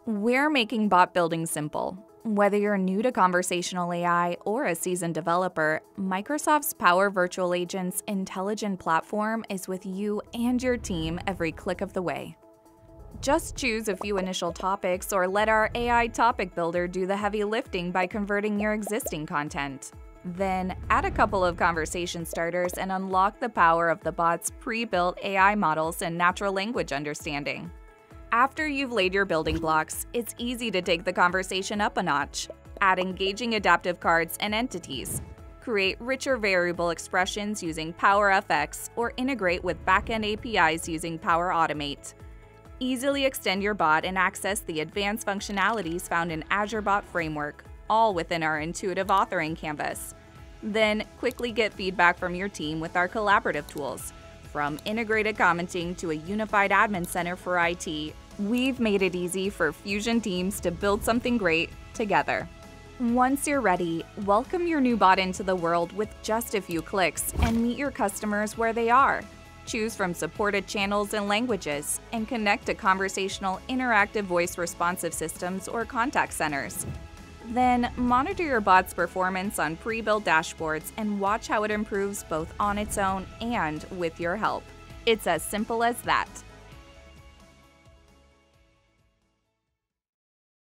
We're making bot building simple. Whether you're new to conversational AI or a seasoned developer, Microsoft's Power Virtual Agent's intelligent platform is with you and your team every click of the way. Just choose a few initial topics or let our AI topic builder do the heavy lifting by converting your existing content. Then add a couple of conversation starters and unlock the power of the bot's pre-built AI models and natural language understanding. After you've laid your building blocks, it's easy to take the conversation up a notch. Add engaging adaptive cards and entities. Create richer variable expressions using PowerFX or integrate with backend APIs using Power Automate. Easily extend your bot and access the advanced functionalities found in Azure Bot Framework, all within our intuitive authoring canvas. Then quickly get feedback from your team with our collaborative tools. From integrated commenting to a unified admin center for IT, we've made it easy for Fusion teams to build something great together. Once you're ready, welcome your new bot into the world with just a few clicks and meet your customers where they are. Choose from supported channels and languages, and connect to conversational interactive voice responsive systems or contact centers. Then monitor your bot's performance on pre-built dashboards and watch how it improves both on its own and with your help. It's as simple as that.